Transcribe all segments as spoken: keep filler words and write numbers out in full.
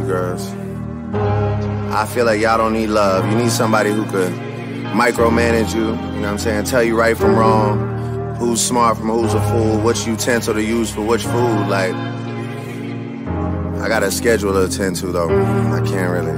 girls. I feel like y'all don't need love. You need somebody who could micromanage you, you know what I'm saying? Tell you right from wrong, who's smart from who's a fool, which utensil to use for which food. Like, I got a schedule to attend to though. I can't really.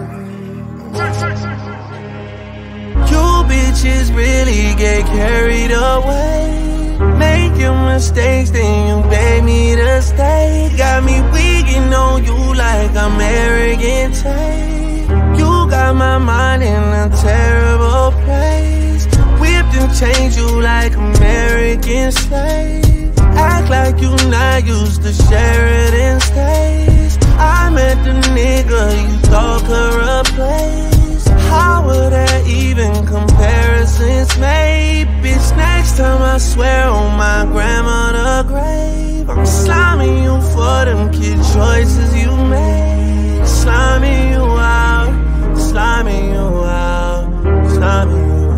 You bitches really get carried away, making mistakes, then you beg me to stay. Got me wiggin on you like I'm Arrogant Tae. You got my mind in a terrible place, whipped and changed you like American slave. Act like you not used to Sheraton stays. I met the nigga you thought could replace. How would there even comparisons made? Bitch, next time I swear on my grandmother grave, I'm sliming you for them kid choices you made. Sliming you out, sliming you out, sliming you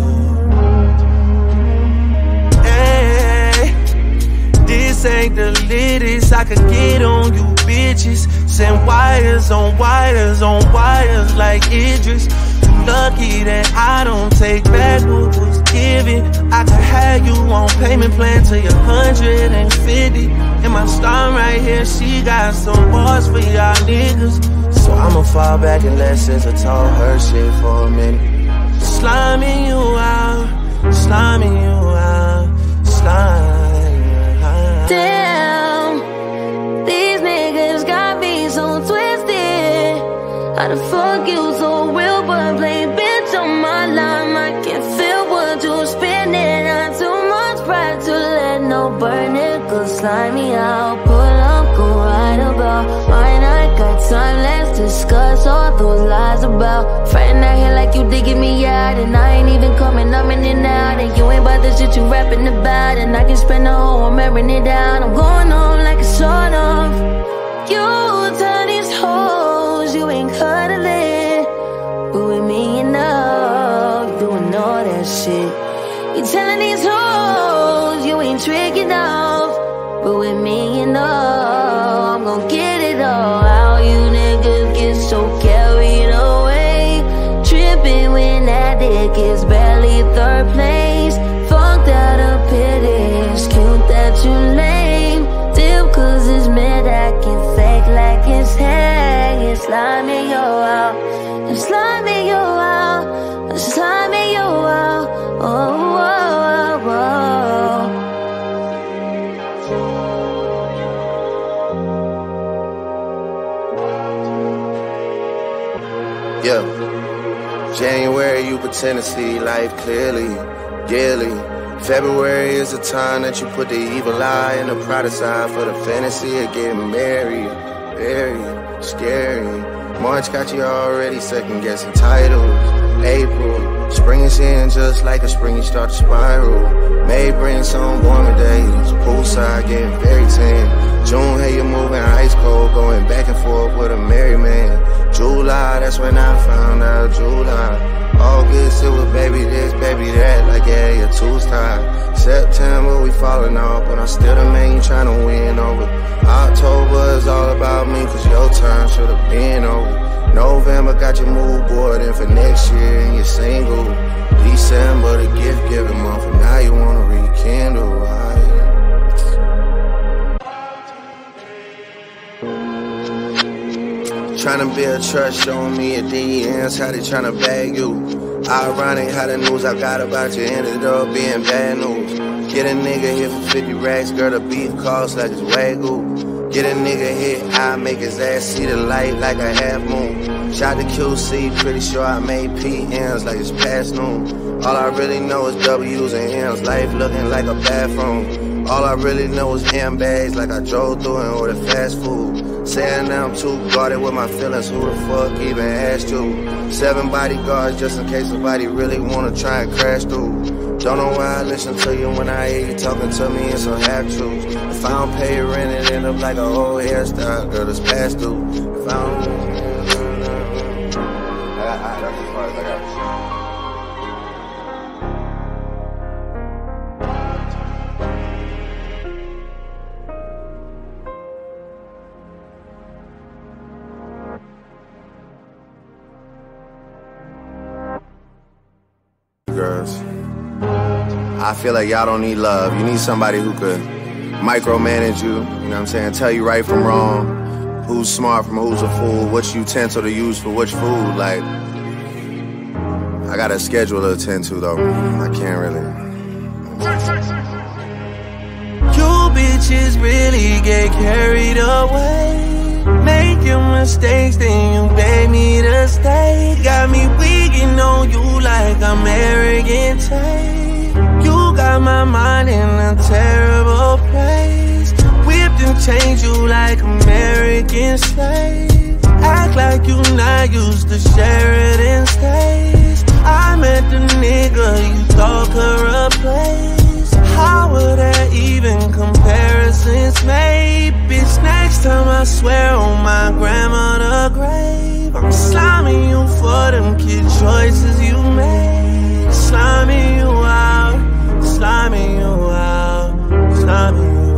out. Hey, this ain't the latest I could get on you bitches. Send wires on wires on wires like Idris. You lucky that I don't take back what was given. I could have you on payment plan till you're one hundred fifty. And my star right here, she got some bars for y'all niggas. So I'ma fall back and let S Z A talk her shit for a minute. Sliming you out, sliming you out, sliming you out. Damn, these niggas got me so twisted. How the fuck you so real but play bitch on my line? I can feel what you're spinning. Not too much pride to let no burn it. Go slime me out, pull up, go right about. Mine, I got time, let's discuss all those lies about. Friend out here like you digging me out, and I ain't even coming up in and out. And you ain't about the shit you rapping about, and I can spend the whole I'm airing it down. I'm going home like a sort of. You tell these hoes you ain't cuddling, but with me you know you doing all that shit. You telling these hoes you ain't tricking off, but with me you know I'm gon' get it all. How you niggas get so carried away, tripping when that dick is barely third place. Fuck that a pity, it's cute that you lame. Dip cause it's mid, I can fake like it's hang. It's sliming you out, it's sliming you out, it's sliming you out. Oh, oh, oh, oh. Yeah. January, you pretend to see life clearly, yearly. February is the time that you put the evil eye and the pride aside for the fantasy of getting married. Very scary. March got you already second guessing titles. April, spring is in just like a spring you start to spiral. May brings some warmer days, poolside getting very tan. June, hey, you moving ice cold, going back and forth with a married man. July, that's when I found out. July, August, it was baby this, baby that, like yeah, you're too tired. September, we falling off, but I'm still the man you tryna win over. October is all about me, cause your turn should've been over. November got your mood board in for next year and you're single. December, the gift giving month, and now you wanna rekindle. Tryna build trust, showing me a D Ms, how they tryna bag you. Ironic how the news I got about you ended up being bad news. Get a nigga hit for fifty racks, girl, the beat cost like it's Wagyu. Get a nigga hit, I make his ass see the light like a half moon. Shot to Q C, pretty sure I made P Ms like it's past noon. All I really know is W's and M's, life looking like a bathroom. All I really know is M bags like I drove through and ordered fast food. Saying now I'm too guarded with my feelings, who the fuck even asked you? Seven bodyguards just in case somebody really wanna try and crash through. Don't know why I listen to you when I hear you talking to me in some half truths. If I don't pay your rent, it end up like a whole hairstyle, girl, it's past due. If I don't, I, I, that's as far as I got. girls. I feel like y'all don't need love. You need somebody who could micromanage you, you know what I'm saying? Tell you right from wrong, who's smart from who's a fool, which utensil to use for which food. Like, I got a schedule to attend to though. I can't really. You bitches really get carried away, making mistakes, then you beg me to stay. Got me wiggin on you like I'm Arrogant Tae. You got my mind in a terrible place, whipped and changed you like American slave. Act like you not used to Sheraton stays. I met the nigga you thought could replace. How would that even comparisons made? Bitch, next time I swear on my grandmother's grave, I'm sliming you for them kid choices you made. Sliming you out, sliming you out, sliming you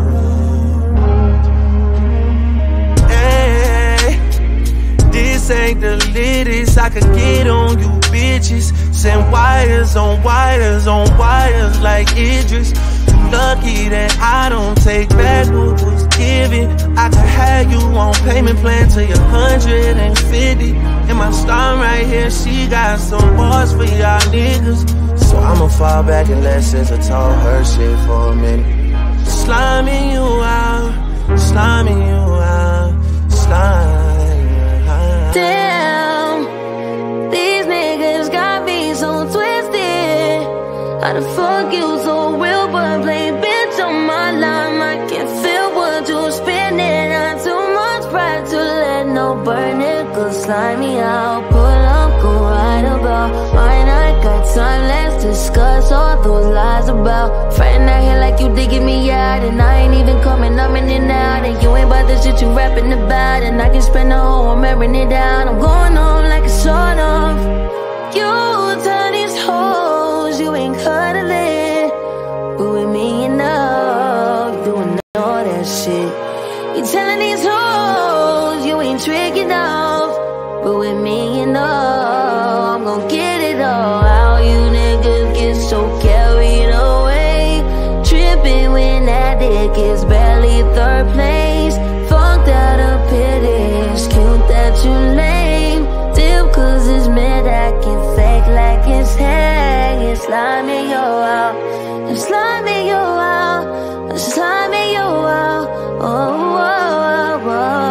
out. Hey, this ain't the latest I could get on you bitches. Send wires on wires on wires like Idris. Lucky that I don't take back what was given. I could have you on payment plan till you're one hundred fifty. And my star right here, she got some bars for y'all niggas. So I'ma fall back and let S Z A talk her shit for a minute. Sliming you out, sliming you out, sliming you out. Damn, these niggas got me so twisted. How the fuck you so real but play bitch on my line? I can feel what you're spinning. Not too much pride to let no burn niggas slime me out. Pull up, go right about mine. I got time, let's discuss all those lies about friend out here like you digging me out, and I ain't even coming, I'm in and out, and you ain't about the shit you rapping about, and I can spend the whole I'm airing it down. I'm going home like a sort of. You tell these hoes you ain't cuddling, but with me you know you doing all that shit. You telling these hoes you ain't tricking off, but with me you know I'm gon' get it all. How you niggas get so carried away, tripping when that dick is barely third place. Fuck that up, it is cute that you lame. Dip cause it's mad, I can fake like it's hang. It's sliming you out, it's sliming you out, it's sliming you out. Oh, oh, oh,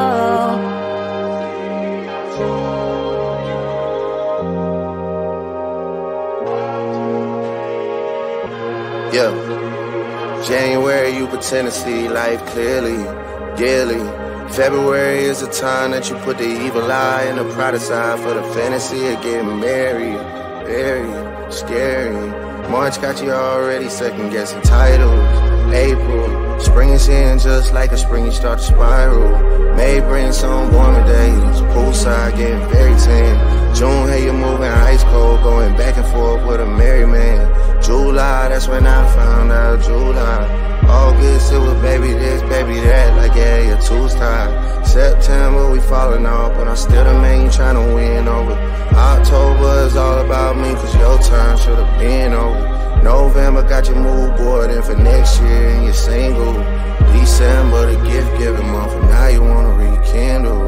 oh. Yeah. January, you pretend to see life clearly, yearly. February is the time that you put the evil eye and the pride aside for the fantasy of getting married. Very scary. March got you already second guessing titles. April, spring is in just like a spring, you start to spiral. May brings some warmer days, poolside getting very tan. June, hey, you moving ice cold, going back and forth with a married man. July, that's when I found out. July, August, it was baby this, baby that, like yeah, your two's tied. September, we falling off, but I'm still the man you tryna win over. October is all about me, cause your turn should've been over. November got your mood board in for next year and you're single. December, the gift giving month, and now you wanna rekindle.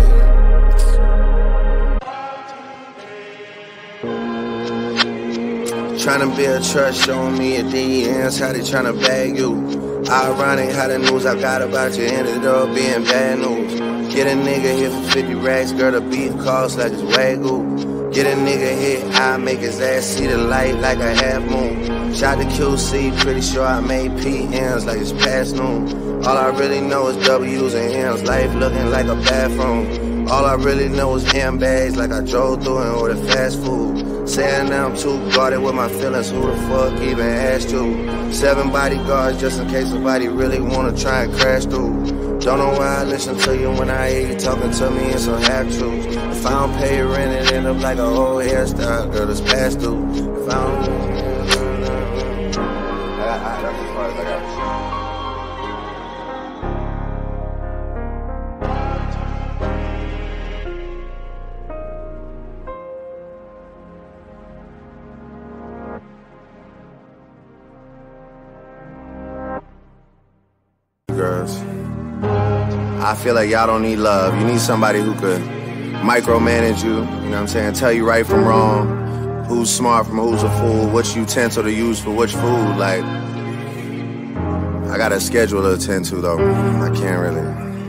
Tryna build trust, showing me your D Ms, how they tryna bag you. Ironic how the news I got about you ended up being bad news. Get a nigga hit for fifty racks, girl, the beef costs like it's Wagyu. Get a nigga hit, I make his ass see the light like a half moon. Shot the Q C, pretty sure I made P Ms like it's past noon. All I really know is W's and M's, life looking like a bathroom. All I really know is M bags like I drove through and ordered fast food. Saying that I'm too guarded with my feelings, who the fuck even asked you? Seven bodyguards just in case somebody really wanna try and crash through. Don't know why I listen to you when I hear you talking to me, it's so half true. If I don't pay rent, it end up like a whole hairstyle, girl, it's past due. If I don't... I got, I got as far as I got. I feel like y'all don't need love. You need somebody who could micromanage you, you know what I'm saying? Tell you right from wrong, who's smart from who's a fool, which utensil to use for which food. Like, I got a schedule to attend to though. I can't really.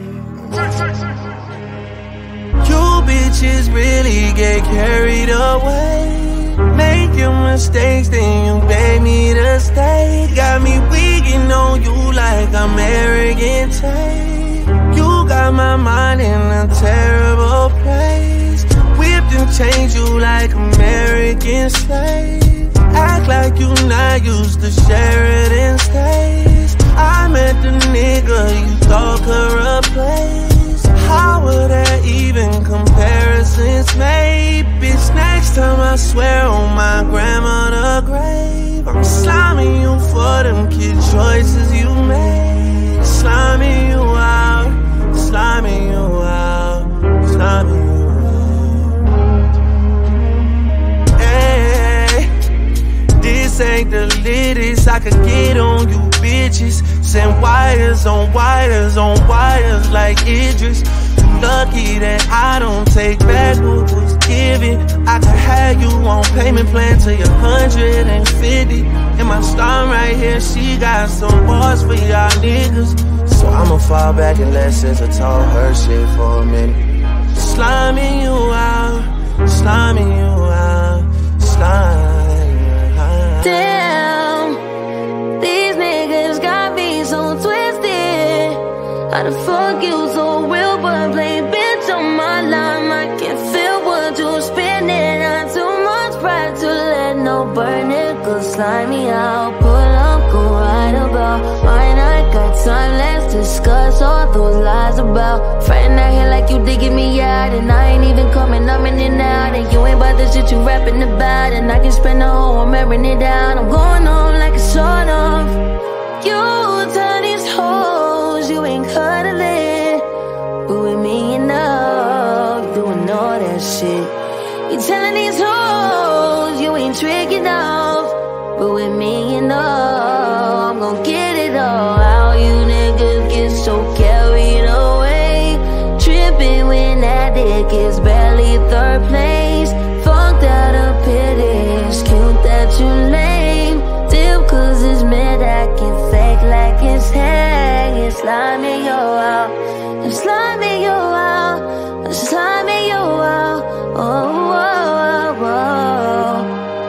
You bitches really get carried away, making mistakes, then you beg me to stay. Got me wiggin on you like I'm Arrogant Tae. You got my mind in a terrible place, whipped and changed you like American slave. Act like you not used to Sheraton stays. I met the nigga you thought could replace. How would that even comparisons made? Bitch, next time I swear on my grandmother grave, I'm sliming you for them kid choices you made. Sliming you out, sliming you out, sliming you out. Hey, this ain't the latest I could get on you bitches. Send wires on wires on wires like Idris. Lucky that I don't take back what was given. I could have you on payment plan till you're one hundred fifty. And my star right here, she got some bars for y'all niggas. So I'ma fall back and let S Z A talk her shit for a minute. Sliming you out, sliming you out, sliming you out. Damn, these niggas got me so twisted. How the fuck you so real but play bitch on my line? I can feel what you're spinning. Not too much pride to let no burn niggas slime me out. Pull up, go right about mine. I got time, let's discuss all those lies about friend out here like you digging me out, and I ain't even coming, I'm in and out, and you ain't about the shit you rapping about, and I can spend the whole I'm airing it down. I'm going on like a sort of. You tell these hoes you ain't cuddling, but with me you know you doing all that shit. You telling these hoes you ain't tricking off, but with me you know I'm gon' get it all. How you niggas get so carried away, tripping when that dick is barely third place. Fucked out of pity, it's cute that you lame. Dip cause it's mid, I can fake like it's hang. It's sliming you out, it's sliming you out, it's sliming you out. Oh, oh, oh, oh.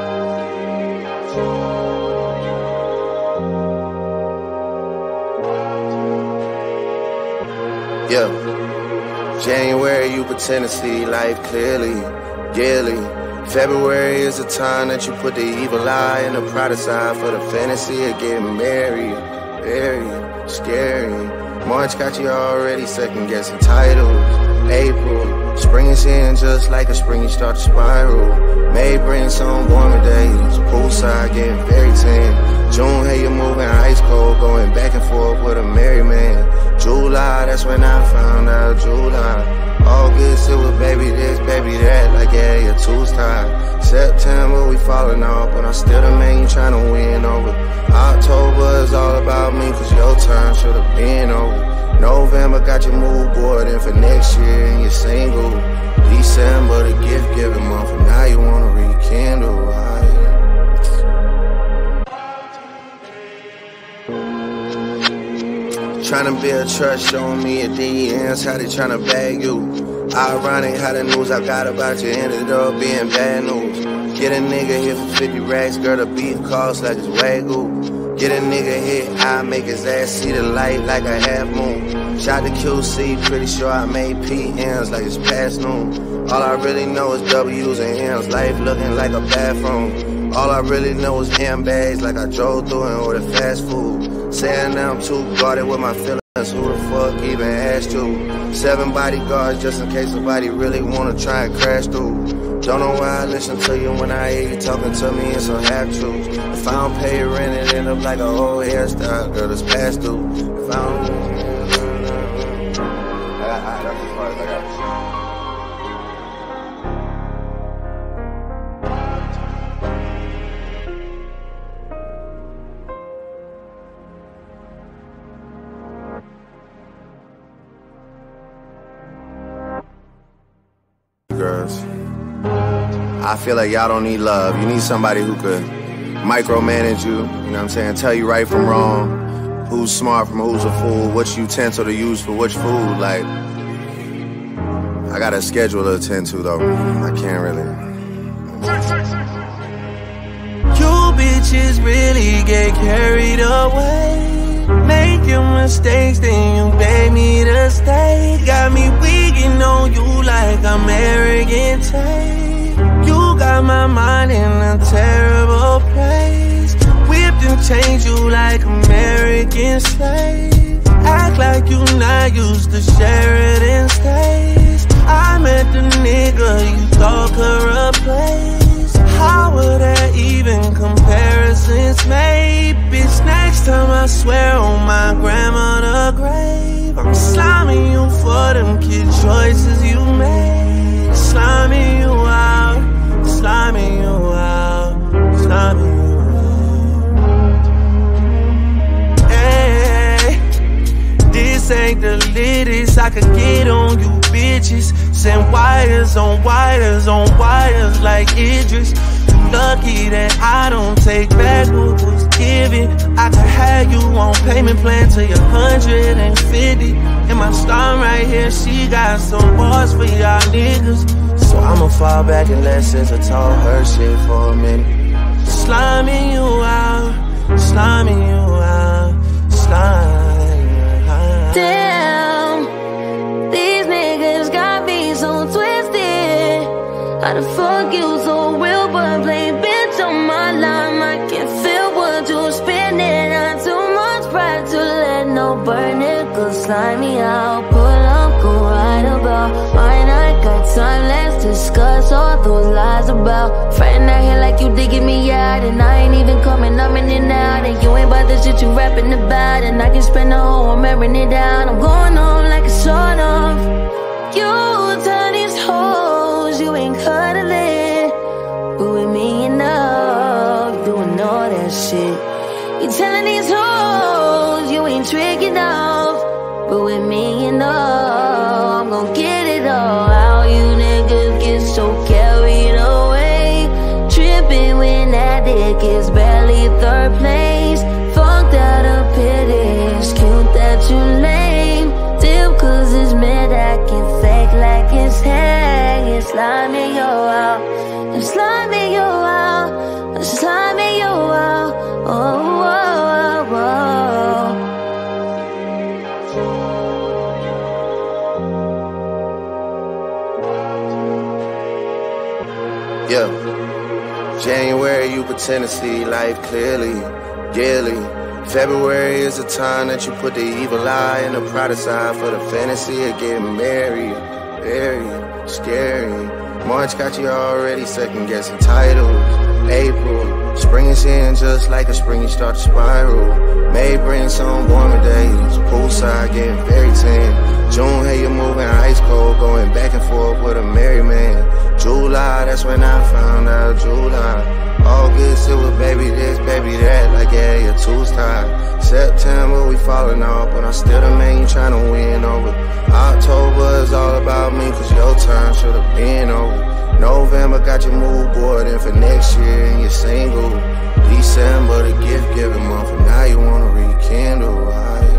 Yeah, January you pretend to see life clearly, yearly. February is the time that you put the evil eye and the pride aside for the fantasy of getting married. Very scary. March got you already second guessing titles. April, spring is in just like a spring you start to spiral. May brings some warmer days, poolside getting very tan. June, hey, you moving ice cold, going back and forth with a merry man. July, that's when I found out July. August, it was baby this, baby that, like yeah, your two's tied. September, we falling off, but I'm still the man you tryna win over. October is all about me, cause your time should've been over. November got your mood board in for next year and you're single. December, the gift giving month, and now you wanna rekindle. Tryna build trust, showing me a D Ms, how they tryna bag you. Ironic how the news I got about you ended up being bad news. Get a nigga hit for fifty racks, girl, the beef cost like it's Wagyu. Get a nigga hit, I make his ass see the light like a half moon. Shot to Q C, pretty sure I made P Ms like it's past noon. All I really know is W's and M's, life looking like a bathroom. All I really know is M bags like I drove through and ordered fast food. Saying now I'm too guarded with my feelings, who the fuck even asked you? Seven bodyguards just in case somebody really wanna try and crash through. Don't know why I listen to you when I hear you talking to me in some half truths. If I don't pay your rent, it end up like a old hairstyle, girl, it's past due. If I don't, I got, I got as far as I got. Cause I feel like y'all don't need love. You need somebody who could micromanage you, you know what I'm saying? Tell you right from wrong, who's smart from who's a fool, which utensil to use for which food. Like, I got a schedule to attend to though. I can't really. You bitches really get carried away, making mistakes, then you beg me to stay. Got me wiggin on you like I'm Arrogant Tae. You got my mind in a terrible place, whipped and changed you like American slave. Act like you not used to Sheraton stays. I met the nigga you thought could replace. How would that even comparisons made? Bitch, next time I swear on my grandmother grave, I'm sliming you for them kid choices you made. Sliming you out, sliming you out, sliming you out. Hey, this ain't the latest I could get on you bitches. Send wires on wires on wires like Idris. Lucky that I don't take back what was given. I could have you on payment plan till you're one hundred fifty. And my star right here, she got some bars for y'all niggas. So I'ma fall back and let S Z A talk her shit for a minute. Sliming you out, sliming you out, sliming you out. Damn, these niggas got me so twisted. How the fuck you so real but play bitch on my line? I can feel what you're spinning. Not too much pride to let no burn it. Go slime me out, pull up, go right about. Mine, I got time, let's discuss all those lies about. Friend out here like you digging me out, and I ain't even coming, I'm in and out. And you ain't about the shit you rapping about, and I can spend the whole I'm airing it down. I'm going on like a sort of. You tell these hoes you ain't cuddling, but with me you know you doing all that shit. You telling these hoes you ain't tricking off, but with me you know I'm gon' get it all. How you niggas get so carried away, tripping when that dick is barely third place. Fuck that a pity, it's cute that you lame. Dip cause it's mid, I can fake like it's hang. It's sliming you out, it's sliming you out, it's sliming you out. Oh, oh, oh, oh. Yeah. January, you pretend to see life clearly, yearly. February is the time that you put the evil eye and the pride aside for the fantasy of getting married. Very scary. March got you already second guessing titles. April, spring is in just like a spring you start to spiral. May brings some warmer days, poolside getting very tan. June, hey, you moving ice cold, going back and forth with a merry man. July, that's when I found out July. August, it was baby this, baby that, like yeah, your two's tied. September, we falling off, but I'm still the man you tryna win over. October is all about me, cause your time should've been over. November got your mood board in for next year and you're single. December, the gift giving month, and now you wanna rekindle.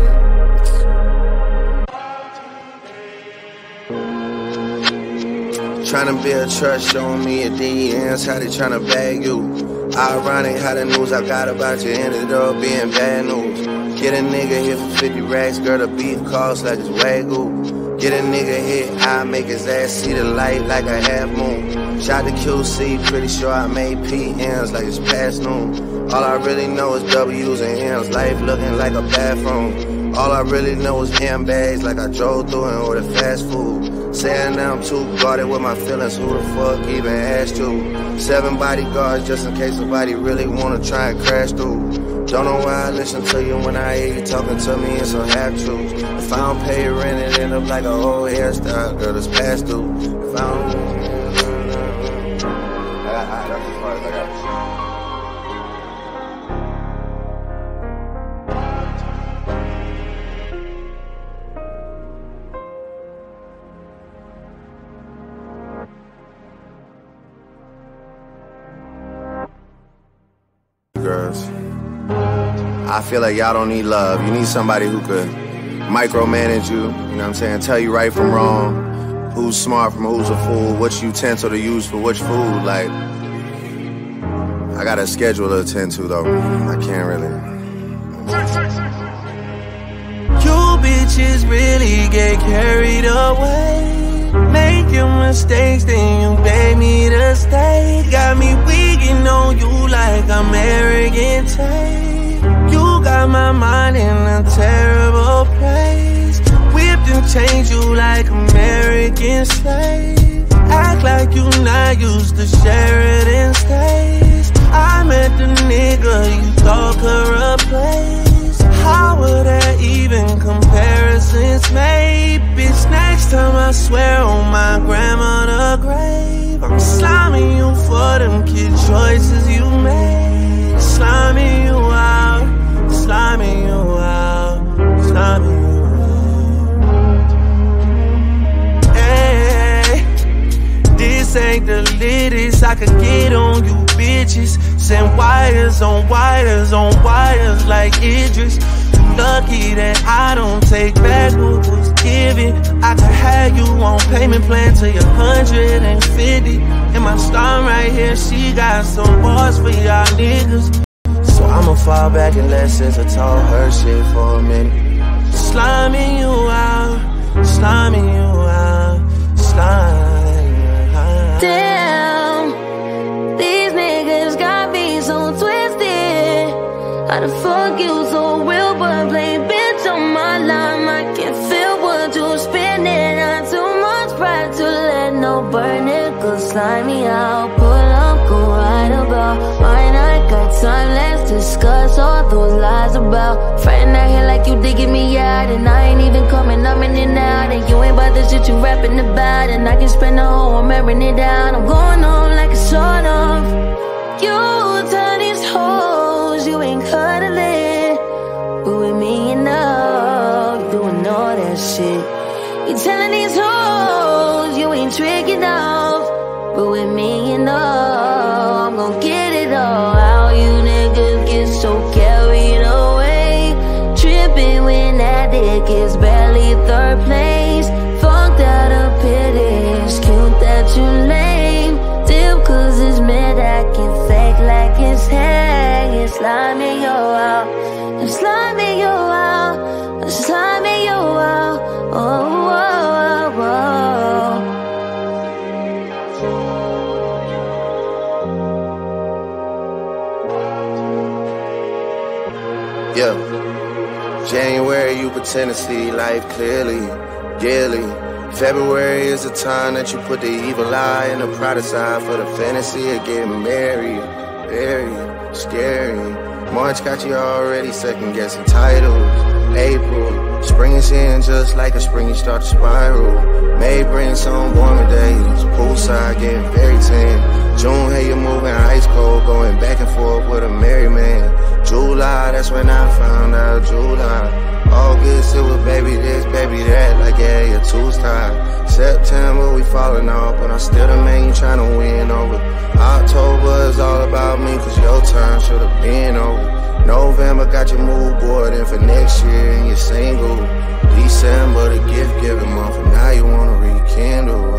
Tryna build trust, showing me your D Ms, how they tryna bag you. Ironic how the news I got about you ended up being bad news. Get a nigga hit for fifty racks, girl, the beef cost like it's Wagyu. Get a nigga hit, I make his ass see the light like a half moon. Shot to Q C, pretty sure I made P Ms like it's past noon. All I really know is W's and M's, life looking like a bathroom. All I really know is handbags like I drove through and ordered fast food. Saying now I'm too guarded with my feelings, who the fuck even asked you? Seven bodyguards just in case somebody really wanna try and crash through. Don't know why I listen to you when I hear you talking to me in some half truths. If I don't pay rent, it end up like a whole hairstyle, girl, it's past due. If I don't, I got, I got as far as I got. cause I feel like y'all don't need love. You need somebody who could micromanage you, you know what I'm saying? Tell you right from wrong, who's smart from who's a fool, which utensil to use for which food. Like, I got a schedule to attend to though. I can't really. You bitches really get carried away, making mistakes, then you beg me to stay. Got me wiggin on you like I'm Arrogant Tae. You got my mind in a terrible place, whipped and changed you like American slave. Act like you not used to Sheraton stays. I met the nigga you thought could replace. How would that even comparisons made? Bitch, next time I swear on my grandmother's grave, I'm sliming you for them kid choices you made. Sliming you out, sliming you out, sliming you out. Hey, this ain't the latest I could get on you bitches. Send wires on wires on wires like Idris. Lucky that I don't take back what was given. I could have you on payment plan till you're one hundred fifty. And my star right here, she got some bars for y'all niggas. So I'ma fall back and let S Z A talk her shit for a minute. Sliming you out, sliming you out, sliming you out. Damn, these niggas got me so twisted. How the fuck you so real but play bitch on my line? I can feel what you're spinning. Not too much pride to let no burn niggas slime me out. Pull up, go right about mine. I got time, let's discuss all those lies about friend out here like you digging me out, and I ain't even coming up in and out, and you ain't about the shit you rapping about, and I can spend the whole I'm airing it down. I'm going on like a sort of. You tell these hoes you ain't cuddling, but with me enough, doing all that shit. You telling these hoes you ain't tricking off, but with me enough, I'm gon' get it all. How you niggas get so carried away, tripping when that dick is barely third place. Fuck that a pity, it's cute that you lame. Dip cause it's mid, I can fake like it's hang. It's sliming you out, it's sliming you out, it's sliming you out. Oh, oh, oh, oh. Yeah. January, you pretend to see life clearly, yearly. February is the time that you put the evil eye and the pride aside for the fantasy of getting married. Very scary. March got you already second guessing titles. April, spring is in just like a spring, you start to spiral. May brings some warmer days, poolside getting very tan. June, hey, you're moving ice cold, going back and forth with a merry man. July, that's when I found out. July, August, it was baby this, baby that, like yeah, your two's tied. September, we falling off, but I'm still the man you tryna win over. October is all about me, cause your time should've been over. November got your mood board in for next year and you're single. December, the gift giving month, and now you wanna rekindle.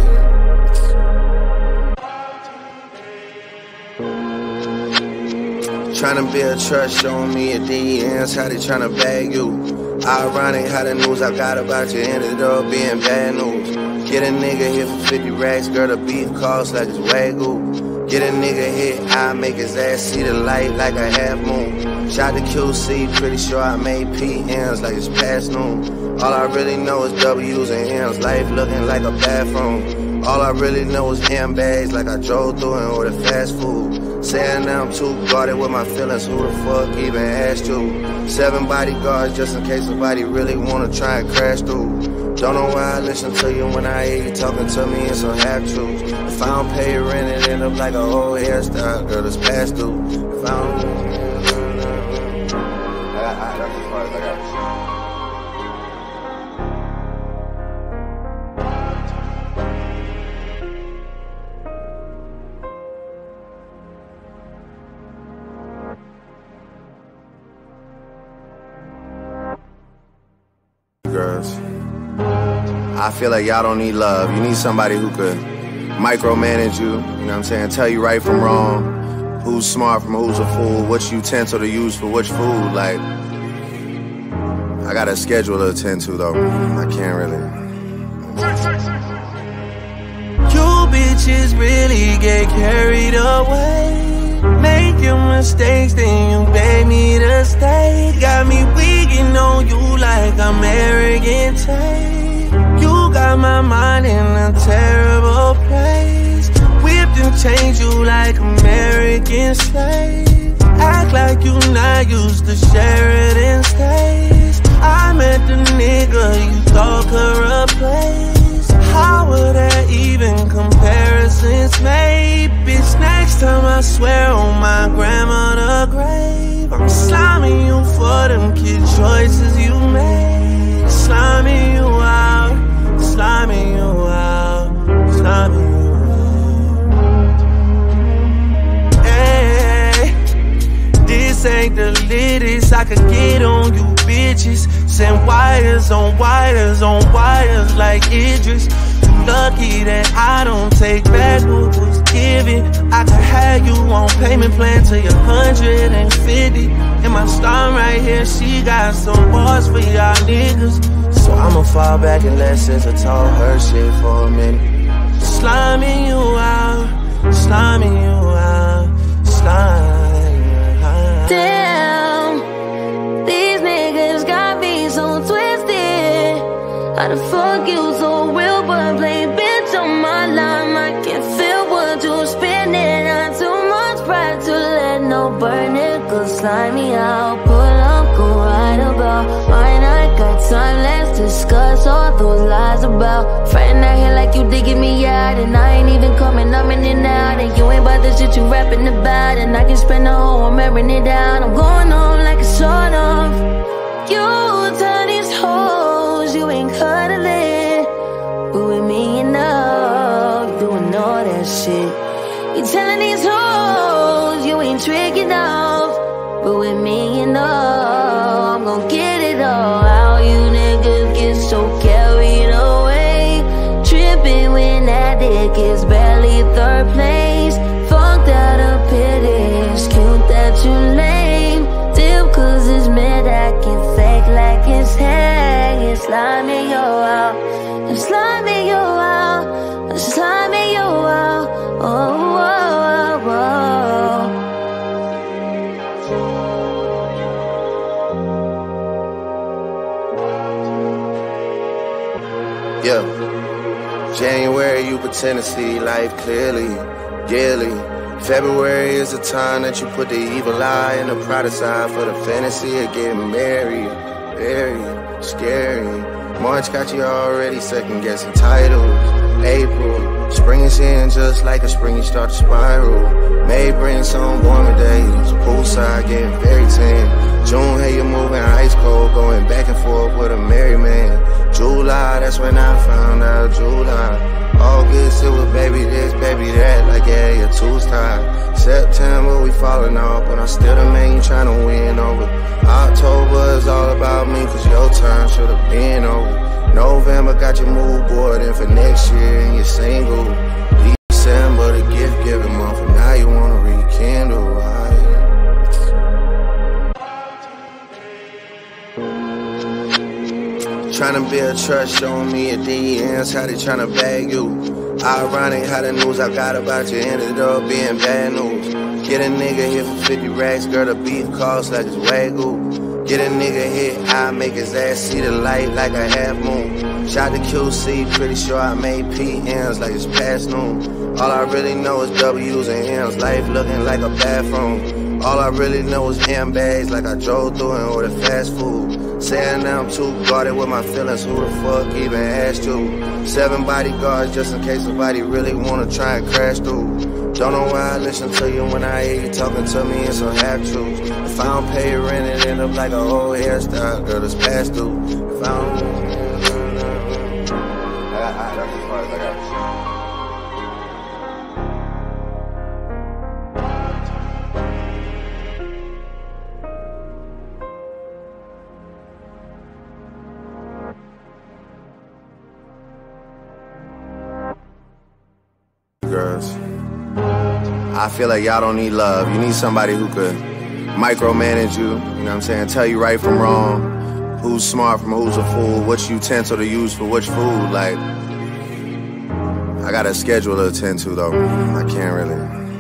Tryna build trust, showing me your D Ms, how they tryna bag you. Ironic how the news I got about you ended up being bad news. Get a nigga hit for fifty racks, girl, the beef costs like it's Wagyu. Get a nigga hit, I make his ass see the light like a half moon. Shot the Q C, pretty sure I made P Ms like it's past noon. All I really know is W's and M's, life looking like a bathroom. All I really know is M bags like I drove through and ordered fast food. Saying now I'm too guarded with my feelings, who the fuck even asked you? Seven bodyguards just in case somebody really wanna try and crash through. Don't know why I listen to you when I hear you talking to me in some half truths. If I don't pay rent, it end up like a whole hairstyle, girl, it's past due. If I don't, I got, I got as far as I got. girls. I feel like y'all don't need love. You need somebody who could micromanage you, you know what I'm saying? Tell you right from wrong, who's smart from who's a fool, which utensil to use for which food. Like, I got a schedule to attend to though. I can't really. You bitches really get carried away, making mistakes, then you beg me to stay. Got me wiggin on you like I'm Arrogant Tae. You got my mind in a terrible place, whipped and changed you like American slave. Act like you not used to Sheraton stays. I met the nigga you thought could replace. How would that even comparisons made? Bitch, next time I swear on my grandmother grave, I'm sliming you for them kid choices you made. Sliming you out, sliming you out, sliming you out. Hey, this ain't the latest I could get on you bitches. Send wires on wires on wires like Idris. Lucky that I don't take back what was given. I could have you on payment plan till you're one hundred fifty. And my star right here, she got some bars for y'all niggas. So I'ma fall back and let S Z A talk her shit for a minute. Sliming you out, sliming you out, sliming you out. Damn, these niggas got me so twisted. How the fuck you so real but play bitch on my line? I can feel what you spinning. Not too much pride to let no burn it. Go slime me out, pull up, go right about. Mine, I got time, let's discuss all those lies about. Friend out here like you digging me out, and I ain't even coming up in and out. And you ain't about the shit you rapping about, and I can spend the whole one airing it down. I'm going home like a sort of. You tell these hoes you ain't cuddling, but with me you know, doing all that shit. You telling these hoes you ain't tricking off, but with me you know, I'm gon' get it all. How you niggas get so carried away, tripping when that dick is barely third place. Fuck that up, it is cute that you lame. Dip cause it's mad, I can fake like it's hang. It's sliming you out, it's sliming you out, it's sliming you out. Oh, oh, oh, oh. Yeah. January, you pretend to see life clearly, yearly. February is the time that you put the evil eye and the pride aside for the fantasy of getting married. Very scary. March got you already second guessing titles. April, spring is in just like a spring, you start to spiral. May brings some warmer days, poolside getting very tan. June, hey, you're moving ice cold, going back and forth with a merry man. July, that's when I found out. July, August, it was baby this, baby that, like yeah, your two's tied. September, we falling off, but I'm still the man you tryna win over. October is all about me, cause your turn should've been over. November got your mood board in for next year and you're single. December, the gift giving month, and now you wanna rekindle. Tryna build trust, showing me your D Ms, how they tryna bag you. Ironic how the news I got about you ended up being bad news. Get a nigga hit for fifty racks, girl, the beef costs like it's Wagyu. Get a nigga hit, I make his ass see the light like a half moon. Shot the Q C, pretty sure I made P Ms like it's past noon. All I really know is W's and M's, life looking like a bathroom. All I really know is M bags like I drove through and ordered fast food. Saying now I'm too guarded with my feelings, who the fuck even asked you? Seven bodyguards just in case somebody really wanna try and crash through. Don't know why I listen to you when I hear you talking to me in some half truths. If I don't pay your rent, it end up like a whole hairstyle, girl, it's past due. If I don't, I, I, that's as far as I got. girls. I feel like y'all don't need love. You need somebody who could micromanage you, you know what I'm saying? Tell you right from wrong, who's smart from who's a fool, which utensil to use for which food. Like, I got a schedule to attend to though. I can't really.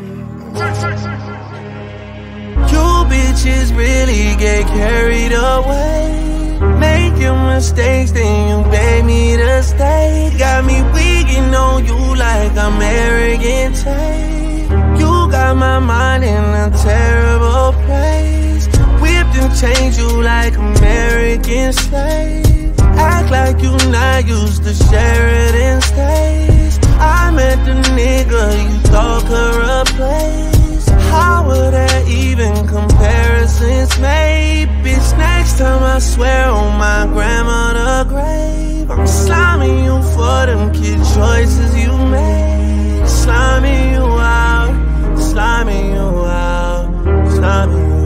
You bitches really get carried away, making mistakes, then you beg me to stay. Got me wiggin on you like I'm Arrogant Tae. You got my mind in a terrible place, whipped and changed you like American slave. Act like you not used to Sheraton stays. I met the nigga you thought could replace. How would that even comparisons made? Bitch, next time I swear on my grandmother's grave, I'm sliming you for them kid choices you made. Sliming you out, sliming you out, sliming you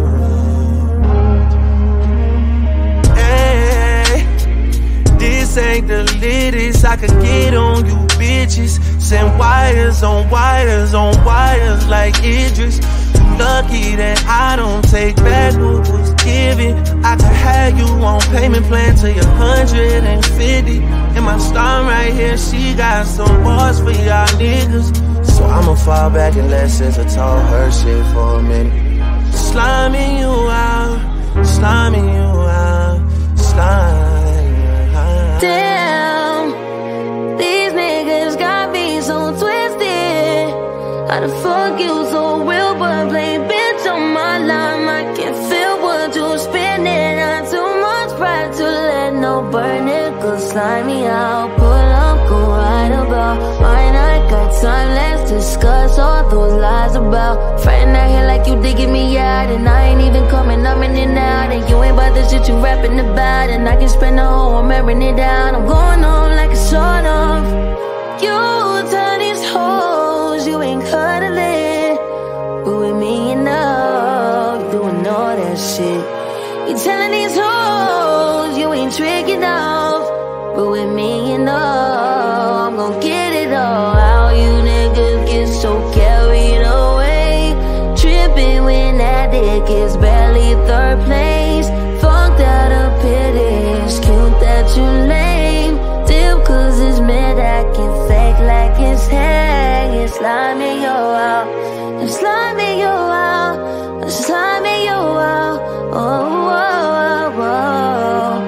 out. Hey, this ain't the latest I could get on you bitches. Send wires on wires on wires like Idris. Lucky that I don't take back what was given. I could have you on payment plan till you're one hundred fifty. And my star right here, she got some bars for y'all niggas. So I'ma fall back and let S Z A talk her shit for a minute. Sliming you out, sliming you out, sliming you out. Damn, these niggas got me so twisted. How the fuck you so real but play bitch on my line? I can feel what you're spinning. Not too much pride to let no burn it. Go slime me out, pull up, go right about. Mine, I got time, let's discuss all those lies about. Friend out here like you digging me out, and I ain't even coming up in and out. And you ain't about the shit you rapping about, and I can spend the whole I'm airing it down. I'm going home like a sort of. You tell these hoes you ain't cuddling, but with me you know, doing all that shit. You telling these hoes you ain't tricking off, but with me you know, I'm gon' get it all. How you niggas get so carried away, tripping when that dick is barely third place. Fuck that a pity, it's cute that you lame. Dip cause it's mid, I can fake like it's hang. It's sliming you out, it's sliming you out, it's sliming you out. Oh, oh, oh,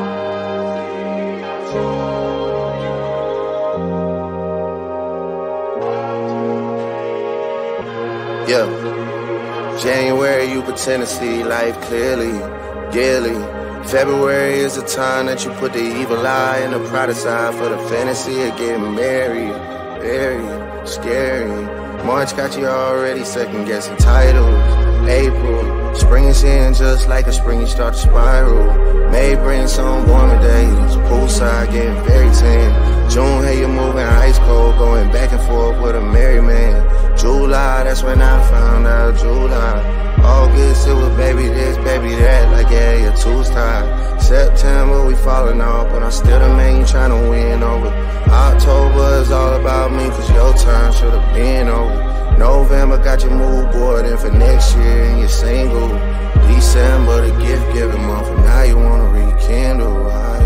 oh. Yeah. January, you pretend to see life clearly, yearly. February is the time that you put the evil eye and the pride aside for the fantasy of getting married. Very scary. March got you already second guessing titles. April, spring is in just like a spring, you start to spiral. May brings some warmer days, poolside getting very tan. June, hey, you moving ice cold, going back and forth with a merry man. July, that's when I found out July. August, it was baby this, baby that, like yeah, your two's tied. September, we falling off, but I'm still the man you tryna win over. October is all about me, cause your turn should've been over. November got your mood board in for next year and you're single. December, the gift giving month, and now you wanna rekindle.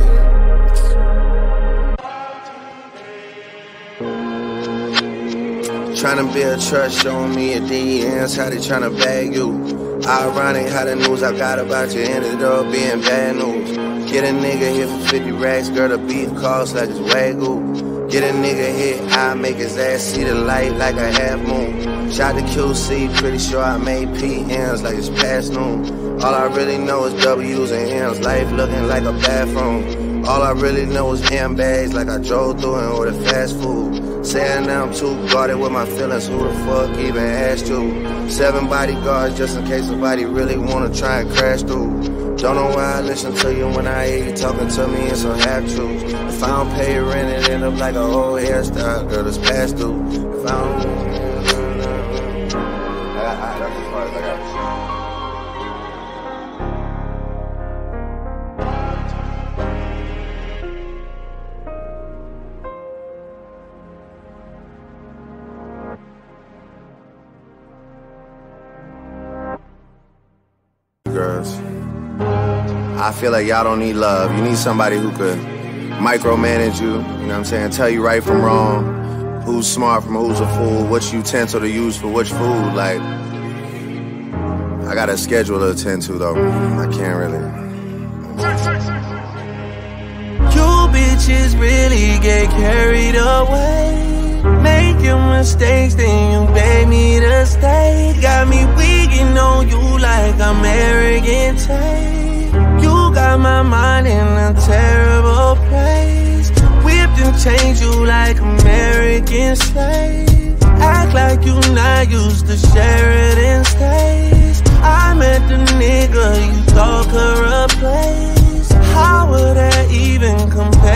Tryna build trust, showing me your D Ms, how they tryna bag you. Ironic how the news I got about you ended up being bad news. Get a nigga hit for fifty racks, girl, the beef cost like it's Wagyu. Get a nigga hit, I make his ass see the light like a half moon. Shot the Q C, pretty sure I made P Ms like it's past noon. All I really know is W's and M's, life looking like a bathroom. All I really know is M bags like I drove through and ordered fast food. Saying now I'm too guarded with my feelings, who the fuck even asked you? Seven bodyguards just in case somebody really wanna try and crash through. Don't know why I listen to you when I hear you talking to me in some half truths. If I don't pay your rent, it end up like a old hairstyle, girl, it's past due. If I don't, I, I, that's as far as I got to say. girls. I feel like y'all don't need love. You need somebody who could micromanage you, you know what I'm saying? Tell you right from wrong, who's smart from who's a fool, which utensil to use for which food. Like, I got a schedule to attend to though. I can't really. You bitches really get carried away, making mistakes, then you beg me to stay. Got me wiggin on you like I'm Arrogant Tae. You got my mind in a terrible place, whipped and changed you like American slave. Act like you not used to Sheraton stays. I met the nigga you thought could replace. How would that even compare?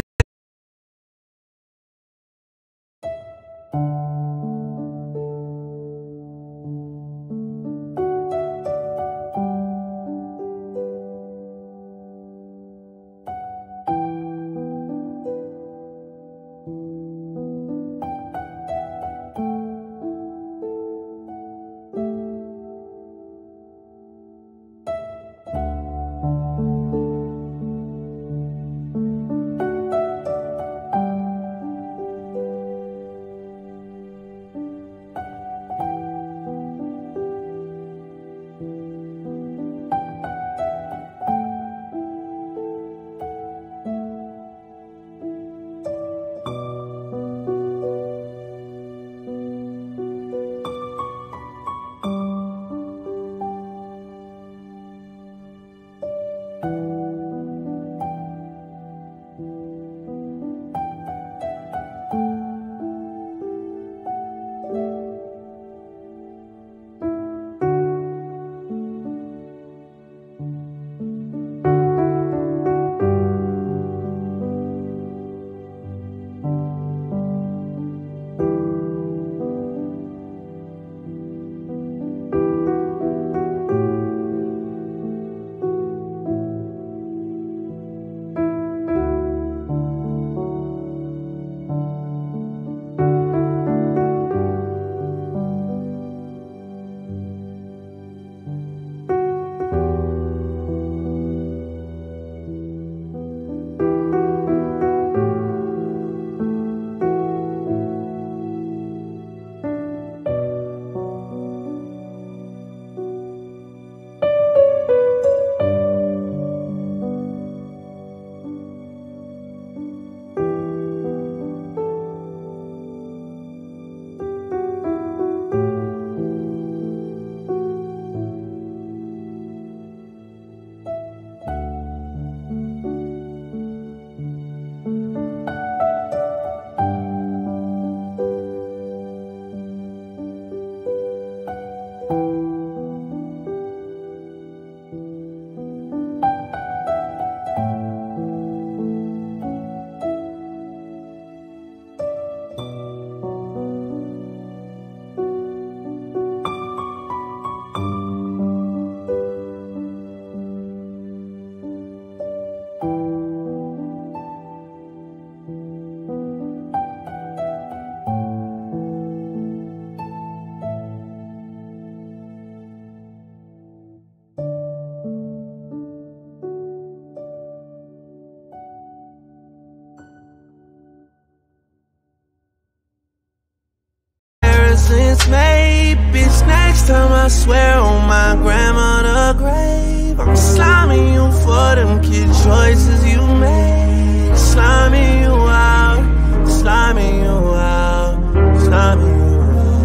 Since May, bitch, next time I swear on my grandmother grave, I'm sliming you for them kid choices you made. Sliming you out, sliming you out, sliming you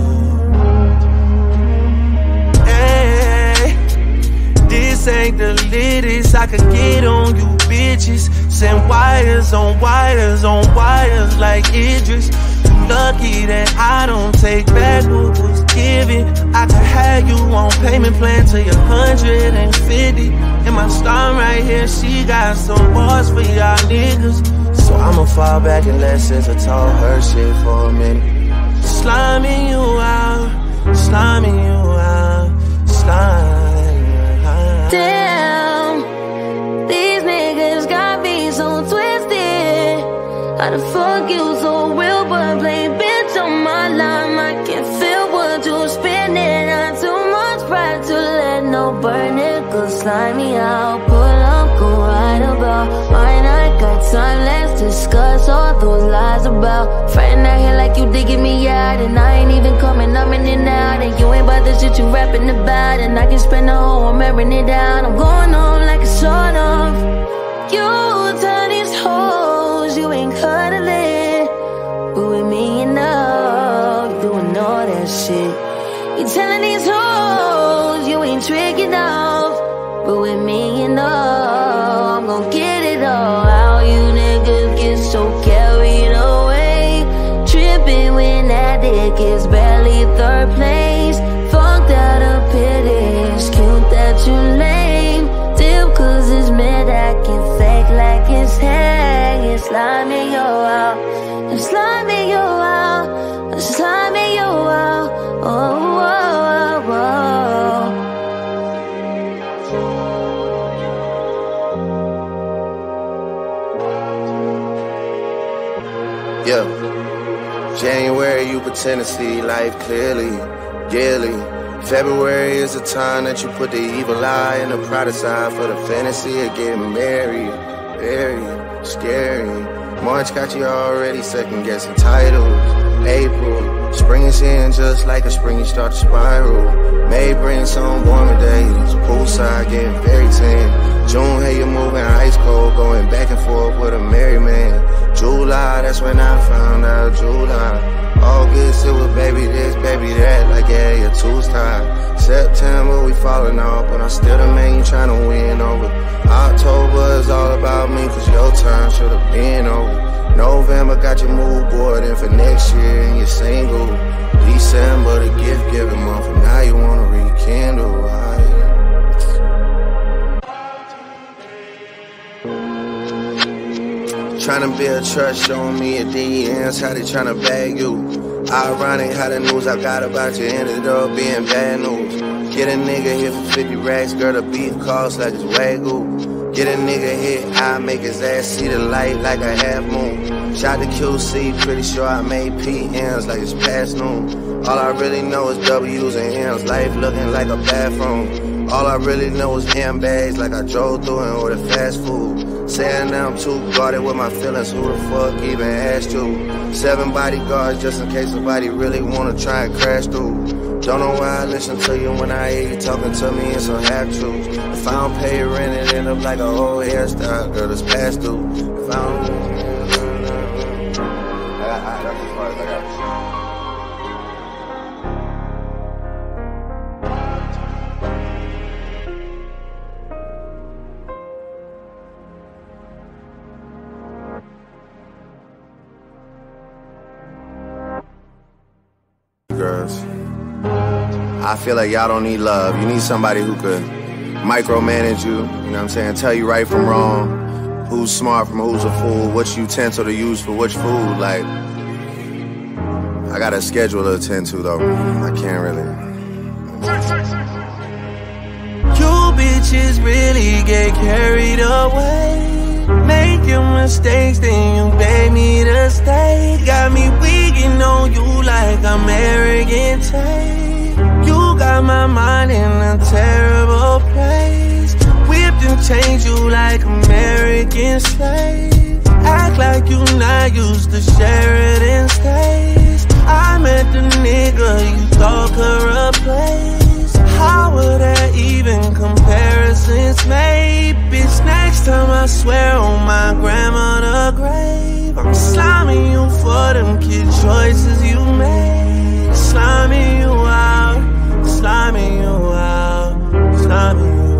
out. Hey, this ain't the latest I could get on you bitches. Send wires on wires on wires like Idris. Lucky that I don't take back what was given. I could have you on payment plan till you're one hundred fifty. And my star right here, she got some bars for y'all niggas. So I'ma fall back and let S Z A talk her shit for a minute. Sliming you out, sliming you out, sliming you out. Damn, these niggas got me so twisted. How the fuck you so real but play bitch on my line? I can feel what you're spinning. Not too much pride to let no burn it, cause slide me out. Pull up, go right about. Might not got time, let's discuss all those lies about. Friend out here like you digging me out, and I ain't even coming, I'm in and out. And you ain't about the shit you rapping about, and I can spend the whole I'm airing it down. I'm going home like a sort of. You tell these hoes you ain't cuddling, but with me you know, doing all that shit. You telling these hoes you ain't tricking off, but with me you know, I'm gon' get it all. How you niggas get so carried away, tripping when that dick is barely third place. Fuck that a pity, it's cute that you lame. Dip cause it's mid, I can fake like it's hang. It's slide me yo out, it's slide me yo out, it's slide me yo out. Oh, oh, oh, oh. Yeah. January, you pretend to see life clearly, yearly. February is the time that you put the evil eye and the pride aside for the fantasy of getting married. Very scary. March got you already second guessing titles. April, spring is in just like a spring, you start to spiral. May brings some warmer days, poolside getting very tan. June, hey, you moving ice cold, going back and forth with a merry man. July, that's when I found out July. August, it was baby this, baby that, like yeah, your two's tied. September, we falling off, but I'm still the man you tryna win over. October is all about me, cause your time should've been over. November got your mood board in for next year and you're single. December, the gift giving month, and now you wanna rekindle. Tryna build trust, showing me a D Ms, how they tryna bag you. Ironic how the news I got about you ended up being bad news. Get a nigga hit for fifty racks, girl, the beef cost like it's Wagyu. Get a nigga hit, I make his ass see the light like a half moon. Shot to Q C, pretty sure I made P Ms like it's past noon. All I really know is W's and M's, life looking like a bathroom. All I really know is M bags like I drove through and ordered fast food. Saying that I'm too guarded with my feelings, who the fuck even asked you? Seven bodyguards just in case somebody really wanna try and crash through. Don't know why I listen to you when I hear you talking to me in some half truths. If I don't pay rent, it end up like a whole hairstyle, girl, that's past due. If I don't, I got, I got as far as I got. Girls, I feel like y'all don't need love. You need somebody who could micromanage you, you know what I'm saying? Tell you right from wrong, who's smart from who's a fool, which utensil to use for which food. Like, I got a schedule to attend to though. I can't really. You bitches really get carried away, making mistakes, then you beg me to stay. Got me wiggin on you like I'm Arrogant Tae. You got my mind in a terrible place, whipped and changed you like American slave. Act like you not used to Sheraton stays. I met the nigga you thought could replace. How would that even comparisons made? Bitch, next time I swear on my grandmother's grave, I'm sliming you for them kid choices you made. Sliming you out, sliming you out, sliming you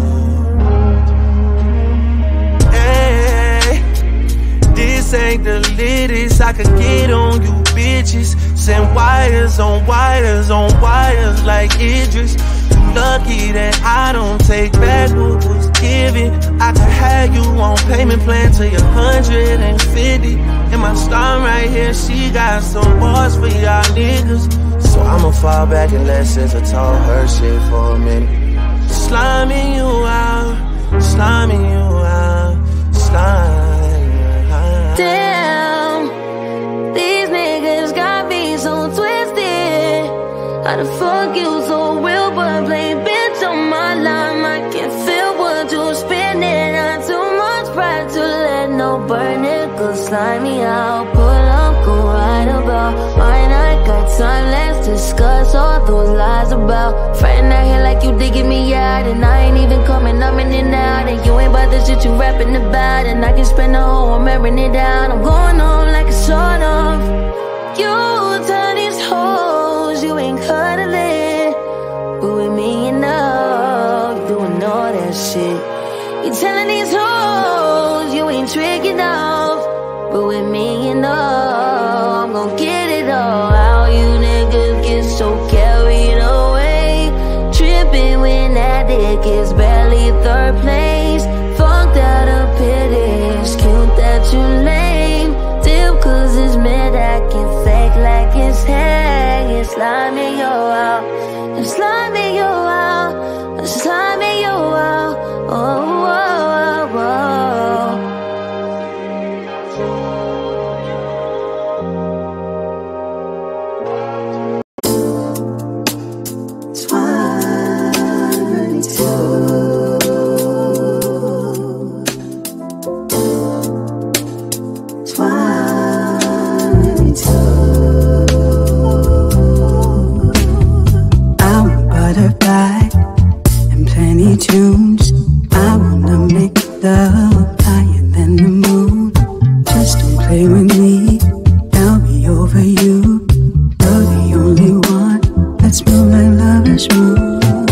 out. Hey, this ain't the latest I could get on you bitches. Send wires on wires on wires like Idris. Lucky that I don't take back what was given. I could have you on payment plan till you're one hundred fifty. And my star right here, she got some bars for y'all niggas. So I'ma fall back and let S Z A talk her shit for a minute. Sliming you out, sliming you out, sliming you out. Damn, these niggas got me so twisted. How the fuck you so real but play bitch on my line. I can feel what you're spinning. I too much pride to let no burn niggas slide me out. Pull up, go right about mine. I got time, let's discuss all those lies about friend out here like you digging me out, and I ain't even coming, I'm in and out, and you ain't about the shit you rapping about, and I can spend the whole I'm airing it down. I'm going home like a sort of. You tell these hoes you ain't cuddling, but with me you know, doing all that shit. You telling these hoes you ain't tricking off, but with me you know, I'm gon' get it all. How you niggas get so carried away, tripping when that dick is barely third place. Fuck that a pity, it's cute that you lame. Dip cause it's mid, I can fake like it's hang. It's slime me yo out, it's slime me yo out, it's slime me yo out. Oh, oh, oh, oh. Tunes. I wanna make love higher than the moon. Just don't play with me, I'll be over you. You're the only one that's moving like lovers move.